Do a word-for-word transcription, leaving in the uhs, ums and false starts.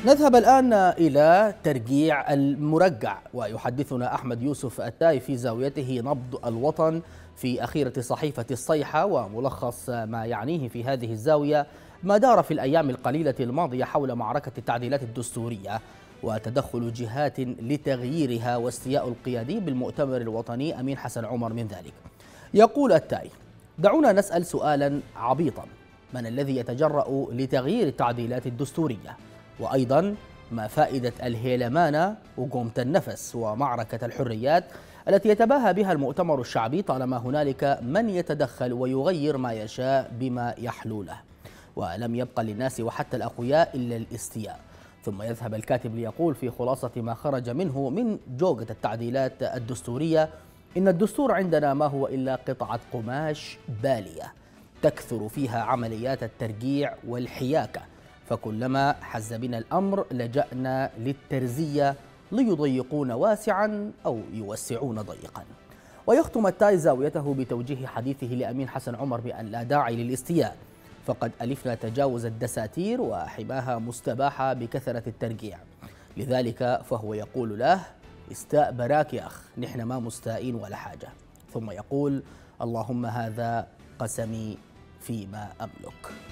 نذهب الآن إلى ترجيع المرجع، ويحدثنا أحمد يوسف التاي في زاويته نبض الوطن في أخيرة صحيفة الصيحة، وملخص ما يعنيه في هذه الزاوية ما دار في الأيام القليلة الماضية حول معركة التعديلات الدستورية وتدخل جهات لتغييرها واستياء القيادي بالمؤتمر الوطني أمين حسن عمر من ذلك. يقول التاي: دعونا نسأل سؤالا عبيطا، من الذي يتجرأ لتغيير التعديلات الدستورية؟ وأيضا ما فائدة الهيلمانة وقومة النفس ومعركة الحريات التي يتباهى بها المؤتمر الشعبي طالما هنالك من يتدخل ويغير ما يشاء بما يحلو له، ولم يبقى للناس وحتى الأقوياء إلا الاستياء. ثم يذهب الكاتب ليقول في خلاصة ما خرج منه من جوجة التعديلات الدستورية: إن الدستور عندنا ما هو إلا قطعة قماش بالية تكثر فيها عمليات الترجيع والحياكة، فكلما حز بنا الأمر لجأنا للترزية ليضيقون واسعا أو يوسعون ضيقا. ويختم التاي زاويته بتوجيه حديثه لأمين حسن عمر بأن لا داعي للاستياء، فقد ألفنا تجاوز الدساتير وحماها مستباحة بكثرة الترجيع، لذلك فهو يقول له: استاء براك يا أخ، نحن ما مستائين ولا حاجة. ثم يقول: اللهم هذا قسمي فيما أملك.